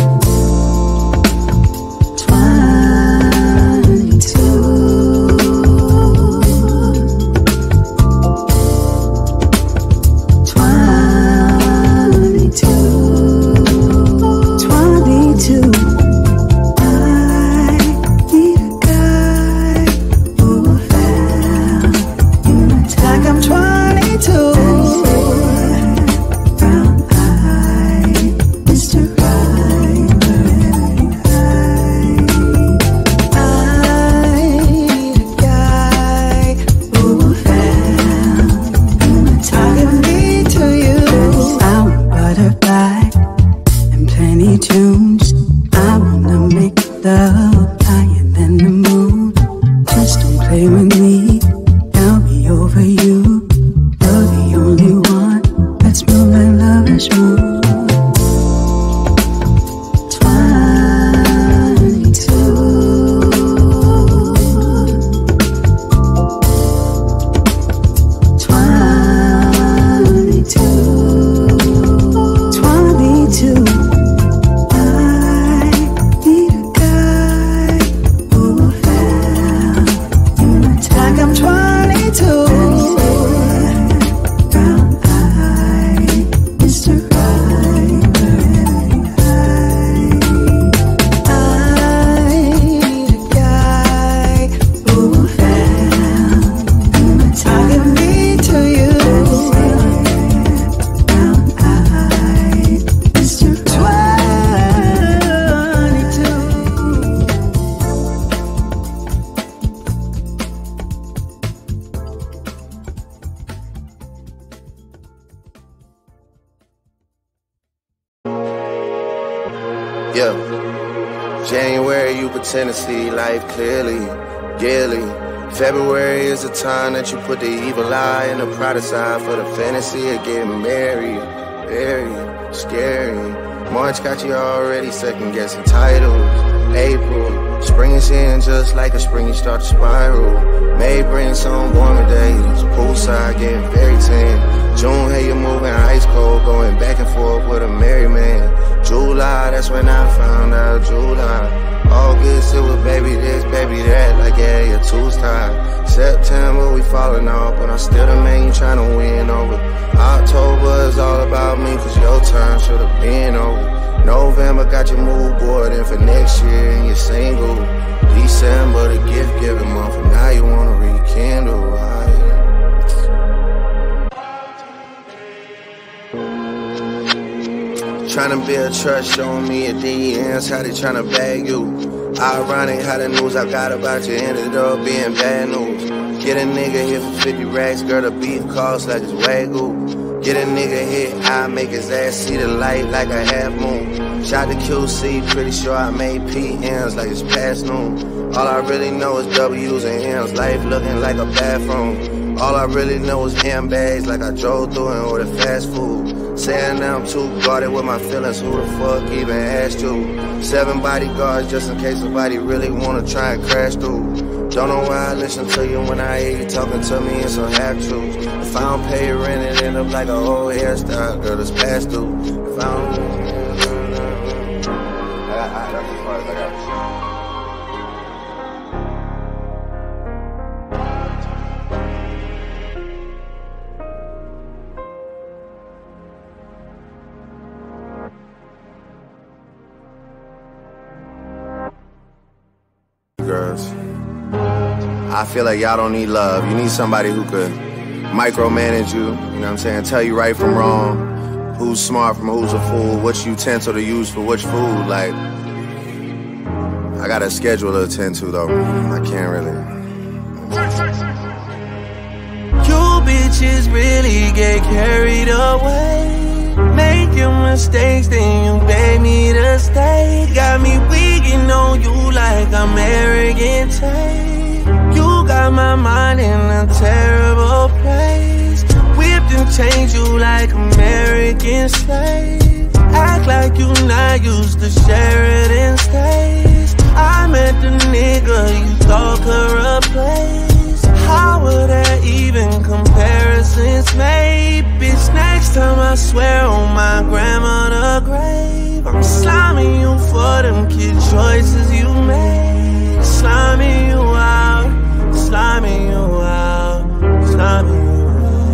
Yeah, January you pretend to see life clearly, yearly. February is the time that you put the evil eye and the pride aside for the fantasy of getting married. Very scary. March got you already second guessing titles. April, spring is in just like a spring you start to spiral. May brings some warmer days, poolside getting very tan. June, hey, you moving ice cold, going back and forth with a merry man. July, that's when I found out July. August, it was baby this, baby that, like yeah, your two's tied. September, we falling off, but I'm still the man you tryna win over. October is all about me, cause your turn should've been over. November got your mood board in for next year and you're single. December, the gift giving month, and now you wanna rekindle. Tryna build trust, showing me your D Ms, how they tryna bag you. Ironic how the news I got about you ended up being bad news. Get a nigga here for fifty racks, girl, the beef costs like it's Wagyu. Get a nigga hit, I make his ass see the light like a half moon. Shot to Q C, pretty sure I made P Ms like it's past noon. All I really know is W's and M's, life looking like a bathroom. All I really know is M bags like I drove through and ordered fast food. Saying now I'm too guarded with my feelings, who the fuck even asked you? Seven bodyguards just in case somebody really wanna try and crash through. Don't know why I listen to you when I hear you talking to me in some half truth. If I don't pay rent, it end up like a whole hairstyle, girl, that's past due. If I don't, I, I, that's as far as I got to say. Girls, I feel like y'all don't need love. You need somebody who could micromanage you, you know what I'm saying? Tell you right from wrong, who's smart from who's a fool, which utensil to use for which food. Like, I got a schedule to attend to though. I can't really. You bitches really get carried away, making mistakes, then you beg me to stay. Got me wiggin on you like I'm Arrogant Tae. You got my mind in a terrible place, whipped and changed you like American slave. Act like you not used to Sheraton stays. I met the nigga you thought could replace. How would that even comparisons made? Bitch, next time I swear on my grandmother's grave, I'm sliming you for them kid choices you made. Sliming you out, sliming you out, sliming you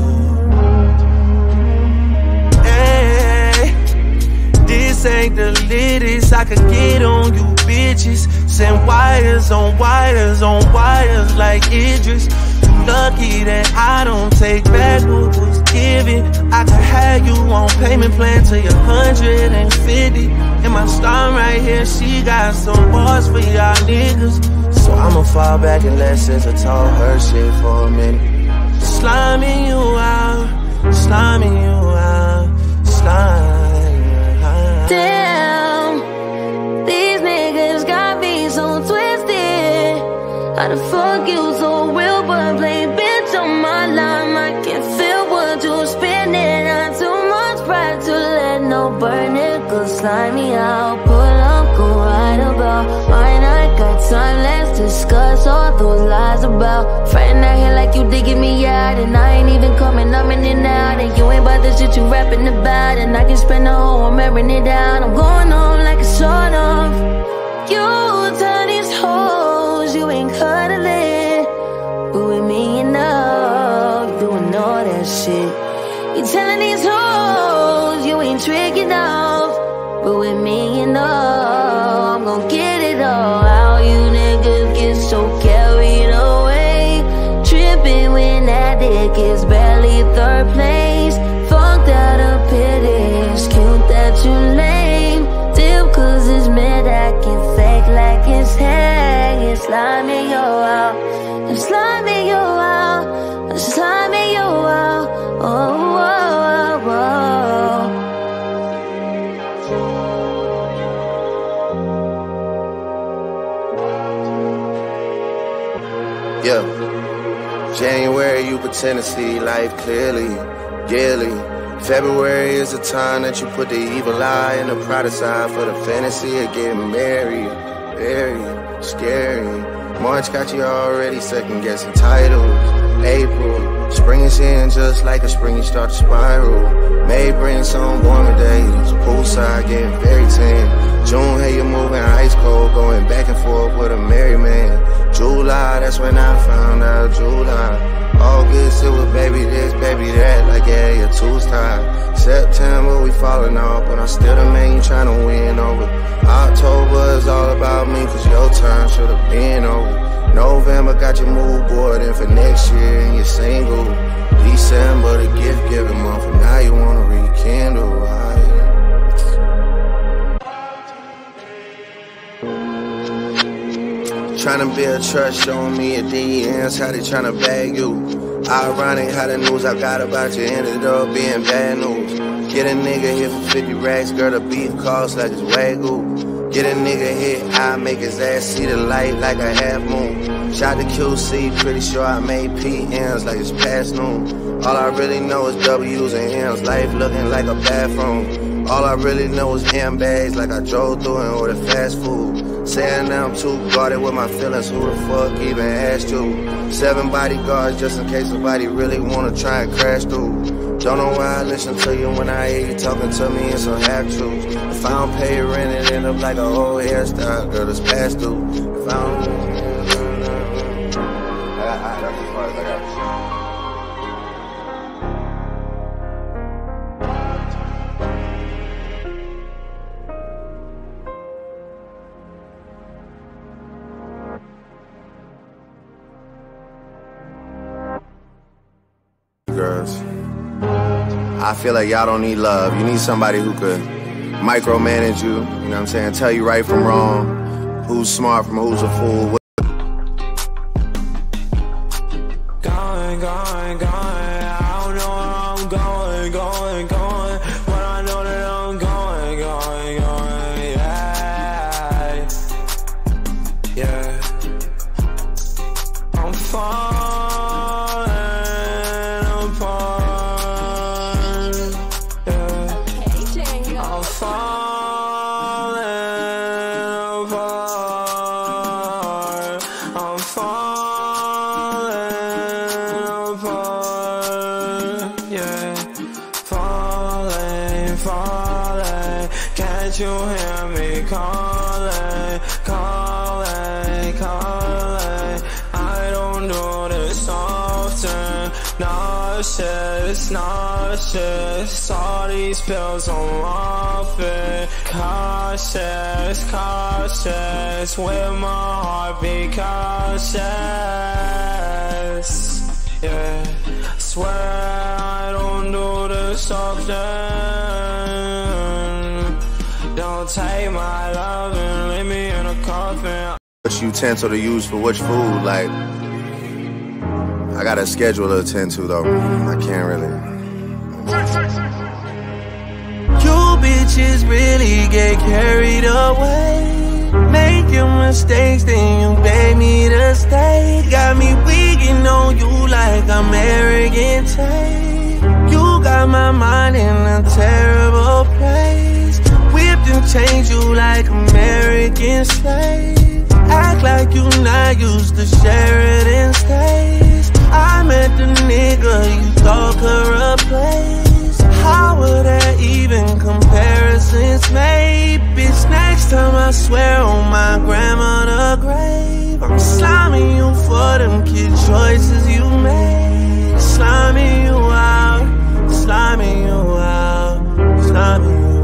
out. Hey, this ain't the latest I could get on you bitches. Send wires on wires on wires like Idris. You lucky that I don't take back what was given. I could have you on payment plan till you're one hundred fifty. And my star right here, she got some bars for y'all niggas. So I'ma fall back and let S Z A talk her shit for a minute. Sliming you out, sliming you out, sliming you out. Damn, these niggas got me so twisted. How the fuck you so real but play bitch on my line? I can feel what you're spinning. Not too much pride to let no burn nigga slime me out. Pull up, go right about mine. I got time, let's discuss all those lies about friend out here like you digging me out, and I ain't even coming, I'm in and out, and you ain't about the shit you rapping about, and I can spend the whole I'm airing it down. I'm going on like a sort of. You tell these hoes you ain't cuddling, but with me you know you doing all that shit. You telling these hoes you ain't tricking off, but with me you know I'm gon' get it all. How you niggas get so carried away, tripping when that dick is barely third place. Fucked out of pity, it's cute that you lame. Dip cause it's mid, I can fake like it's hang. It's sliming you out, it's sliming you out, it's sliming you out. Oh, oh, oh, oh. Yeah, January you pretend to see life clearly, yearly. February is the time that you put the evil eye and the pride aside for the fantasy of getting married. Very scary. March got you already second guessing titles. April, spring is in just like a spring you start to spiral. May bring some warmer days, poolside getting very tan. June, hey, you moving ice cold, going back and forth with a merry man. July, that's when I found out July. August, it was baby this, baby that, like yeah, your two's tied. September, we falling off, but I'm still the man you tryna win over. October is all about me, cause your turn should've been over. November got your mood board in for next year and you're single. December, the gift giving month, and now you wanna rekindle. Tryna build trust, showing me your D Ms, how they tryna bag you. Ironic how the news I got about you ended up being bad news. Get a nigga hit for fifty racks, girl, the beef cost like it's Wagyu. Get a nigga hit, I make his ass see the light like a half moon. Shot to Q C, pretty sure I made P Ms like it's past noon. All I really know is W's and M's, life looking like a bathroom. All I really know is M bags like I drove through and ordered fast food. Saying that I'm too guarded with my feelings, who the fuck even asked you? Seven bodyguards just in case somebody really wanna try and crash through. Don't know why I listen to you when I hear you talking to me in some half truths. If I don't pay your rent, it end up like a whole hairstyle, girl, that's past due. If I don't, I, I, that's as far as I got. Girls, I feel like y'all don't need love. You need somebody who could micromanage you, you know what I'm saying, tell you right from wrong, who's smart from who's a fool. Going, going, going, I don't know where I'm going, going, going, but I know that I'm going, going, going, yeah, yeah, I'm falling. You hear me calling, calling, calling. I don't do this often. Nauseous, nauseous. All these pills I'm off it. Cautious, cautious. With my heartbeat cautious. Yeah, swear I don't do this often. Don't take my love and leave me in a coffin. Which utensil to use for which food, like, I got a schedule to attend to though, I can't really. You bitches really get carried away, making mistakes, then you beg me to stay. Got me wiggin on you like I'm Arrogant Tae. You got my mind in a terrible place, whipped and changed you like American slave. Act like you not used to Sheraton stays. I met the nigga you thought could replace. How would that even comparisons made? Bitch, next time I swear on my grandmother's grave, I'm sliming you for them kid choices you made. Sliming you out, sliming you out, sliming you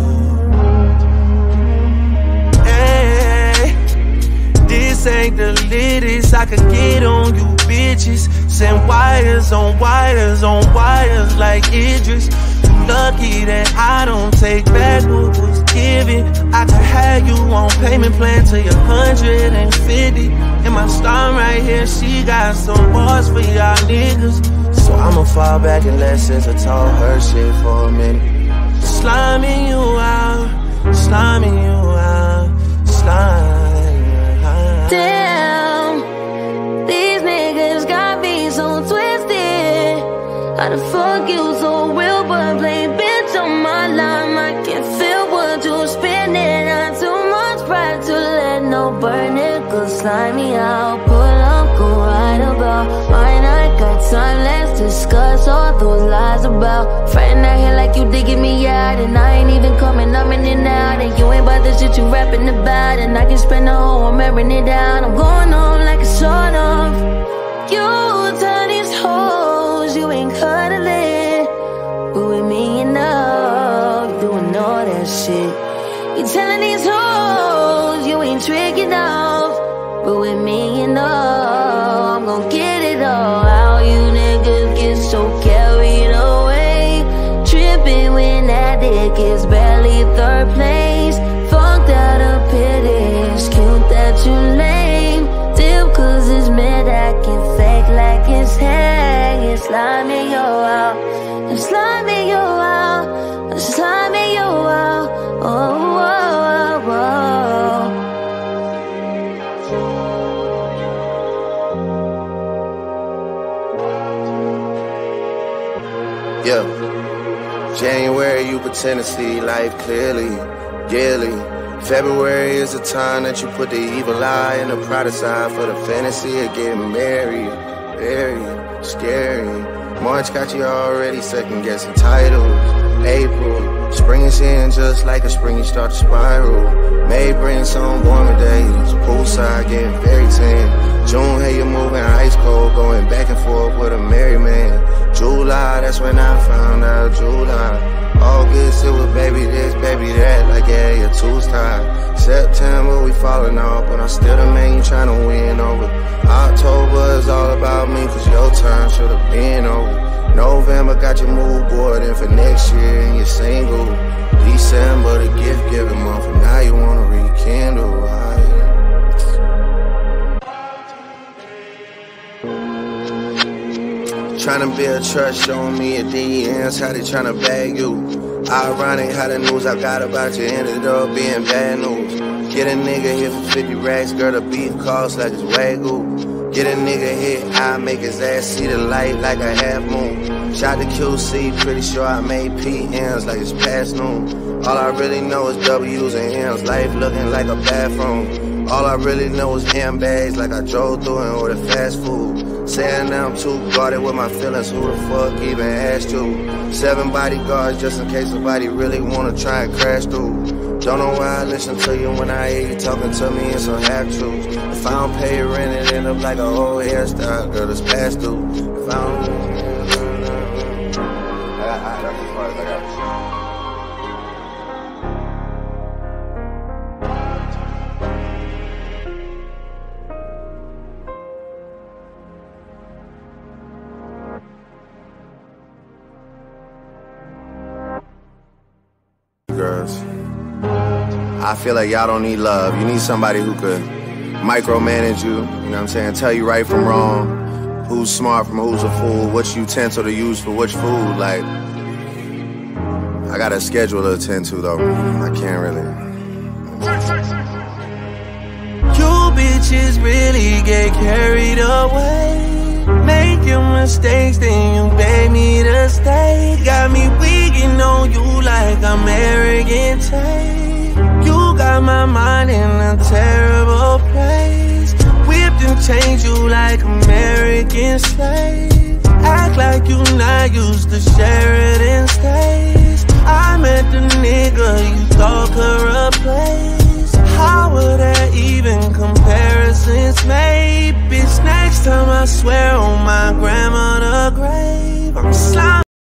out. Hey, this ain't the latest I could get on you bitches. Send wires on wires on wires like Idris. You lucky that I don't take back what was given. I could have you on payment plan till you're one hundred fifty. And my star right here, she got some bars for y'all niggas. So I'ma fall back and let S Z A talk her shit for a minute. Sliming you out, sliming you out, sliming you out. Damn, these niggas got me so twisted. How the fuck you so real but play bitch on my line? I can feel what you're spinning. Not too much pride to let no burn niggas slime me out. Pull up, go right about mine. I got time, let's discuss all those lies about friend out here like you digging me out, and I ain't even coming, I'm in and out, and you ain't about the shit you rapping about, and I can spend the whole I'm airing it down. I'm going on like a sort of. You tell these hoes you ain't cuddling, but with me you know you doing all that shit. You telling these hoes you ain't tricking off, but with me you know I'm gon' get it all. How you niggas get so carried away, tripping when that dick is barely third place. Fucked out of pity, it's cute that you lame. Dip cause it's mid, I can fake like it's hang. slide me yo out, and slide me yo out, and slide me yo out. Oh, oh, oh, oh. Yeah. January, you pretend to see life clearly, yearly. February is the time that you put the evil eye and the pride aside for the fantasy of getting married. Very scary. March got you already second guessing titles. April, spring is in just like a spring, you start to spiral. May brings some warmer days, poolside getting very tan. June, hey, you're moving ice cold, going back and forth with a merry man. July, that's when I found out. July, August, it was baby this, baby that, like yeah, your two's tied. September, we falling off, but I'm still the man you tryna win over. October is all about me, cause your time should've been over. November got your mood board in for next year and you're single. December, the gift giving month, and now you wanna rekindle. Tryna build trust, showing me your D Ms, how they tryna bag you. Ironic how the news I got about you ended up being bad news. Get a nigga hit for fifty racks, girl, the beef cost like it's Wagyu. Get a nigga hit, I make his ass see the light like a half moon. Shot to Q C, pretty sure I made P Ms like it's past noon. All I really know is W's and M's, life looking like a bathroom. All I really know is M bags like I drove through and ordered fast food. Saying now I'm too guarded with my feelings, who the fuck even asked you? Seven bodyguards just in case somebody really wanna try and crash through. Don't know why I listen to you when I hear you talking to me in some half truths. If I don't pay your rent, it end up like a whole hairstyle, girl, that's past due. If I don't... I, I, that's as far as I got. Girls, I feel like y'all don't need love. You need somebody who could micromanage you, you know what I'm saying? Tell you right from wrong, who's smart from who's a fool, which utensil to use for which food. Like, I got a schedule to attend to though. I can't really. You bitches really get carried away, making mistakes, then you beg me to stay. Got me wiggin on you like I'm Arrogant Tae. You got my mind in a terrible place, whipped and changed you like American slave. Act like you not used to Sheraton stays. I met the nigga you thought could